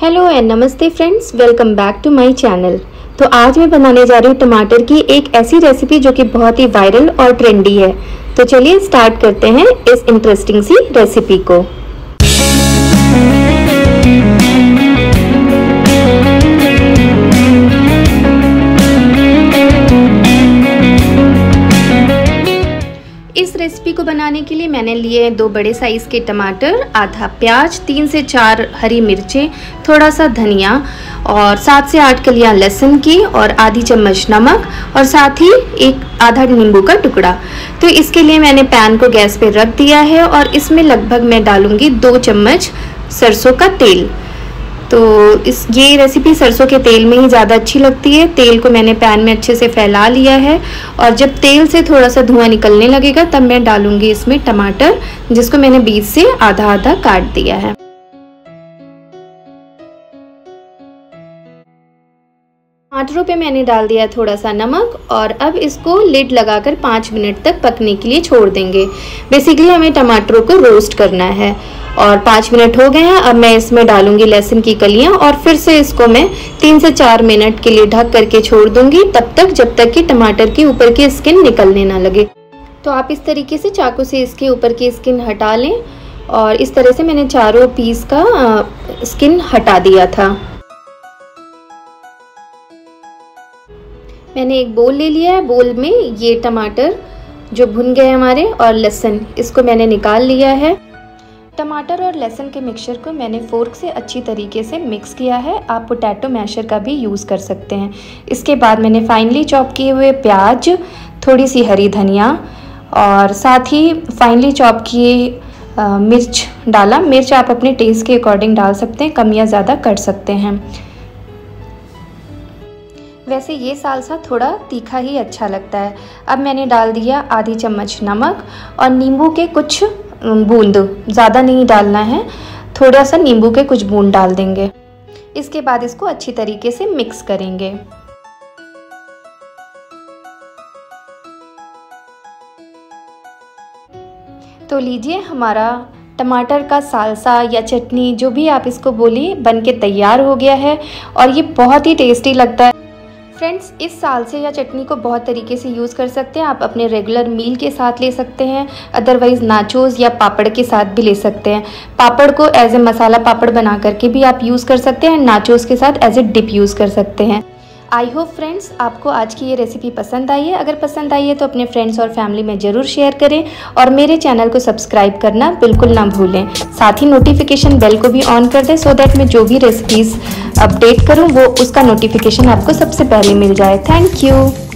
Hello and नमस्ते friends, welcome back to my channel. तो आज मैं बनाने जा रही हूँ टमाटर की एक ऐसी रेसिपी जो कि बहुत ही वायरल और ट्रेंडी है। तो चलिए स्टार्ट करते हैं इस इंटरेस्टिंग सी रेसिपी को। इस रेसिपी को बनाने के लिए मैंने लिए 2 बड़े साइज़ के टमाटर, आधा प्याज, 3 से 4 हरी मिर्चें, थोड़ा सा धनिया और 7 से 8 कलियां लहसुन की और आधी चम्मच नमक और साथ ही आधा नींबू का टुकड़ा। तो इसके लिए मैंने पैन को गैस पे रख दिया है और इसमें लगभग मैं डालूंगी 2 चम्मच सरसों का तेल। तो ये रेसिपी सरसों के तेल में ही ज़्यादा अच्छी लगती है। तेल को मैंने पैन में अच्छे से फैला लिया है और जब तेल से थोड़ा सा धुआं निकलने लगेगा तब मैं डालूंगी इसमें टमाटर, जिसको मैंने बीच से आधा आधा काट दिया है। टमाटरों पे मैंने डाल दिया थोड़ा सा नमक और अब इसको लिड लगाकर 5 मिनट तक पकने के लिए छोड़ देंगे। बेसिकली हमें टमाटरों को रोस्ट करना है और 5 मिनट हो गए हैं। अब मैं इसमें डालूंगी लहसुन की कलियां और फिर से इसको मैं 3 से 4 मिनट के लिए ढक करके छोड़ दूंगी, तब तक जब तक कि टमाटर के ऊपर की स्किन निकलने ना लगे। तो आप इस तरीके से चाकू से इसके ऊपर की स्किन हटा लें और इस तरह से मैंने चारों पीस का स्किन हटा दिया था। मैंने एक बोल ले लिया है। बोल में ये टमाटर जो भुन गए हमारे और लहसुन, इसको मैंने निकाल लिया है। टमाटर और लहसुन के मिक्सचर को मैंने फोर्क से अच्छी तरीके से मिक्स किया है। आप पोटैटो मैशर का भी यूज़ कर सकते हैं। इसके बाद मैंने फाइनली चॉप किए हुए प्याज, थोड़ी सी हरी धनिया और साथ ही फाइनली चॉप किए मिर्च डाला। मिर्च आप अपने टेस्ट के अकॉर्डिंग डाल सकते हैं, कम या ज़्यादा कर सकते हैं। वैसे ये सालसा थोड़ा तीखा ही अच्छा लगता है। अब मैंने डाल दिया आधी चम्मच नमक और नींबू के कुछ बूंद, ज़्यादा नहीं डालना है, थोड़ा सा नींबू के कुछ बूंद डाल देंगे। इसके बाद इसको अच्छी तरीके से मिक्स करेंगे। तो लीजिए, हमारा टमाटर का सालसा या चटनी, जो भी आप इसको बोलिए, बनके तैयार हो गया है और ये बहुत ही टेस्टी लगता है। फ्रेंड्स, इस सालसे या चटनी को बहुत तरीके से यूज़ कर सकते हैं। आप अपने रेगुलर मील के साथ ले सकते हैं, अदरवाइज़ नाचोस या पापड़ के साथ भी ले सकते हैं। पापड़ को एज ए मसाला पापड़ बना करके भी आप यूज़ कर सकते हैं, नाचोस के साथ एज ए डिप यूज़ कर सकते हैं। आई होप फ्रेंड्स आपको आज की ये रेसिपी पसंद आई है। अगर पसंद आई है तो अपने फ्रेंड्स और फैमिली में ज़रूर शेयर करें और मेरे चैनल को सब्सक्राइब करना बिल्कुल ना भूलें। साथ ही नोटिफिकेशन बेल को भी ऑन कर दें सो दैट मैं जो भी रेसिपीज़ अपडेट करूं वो उसका नोटिफिकेशन आपको सबसे पहले मिल जाए। Thank you.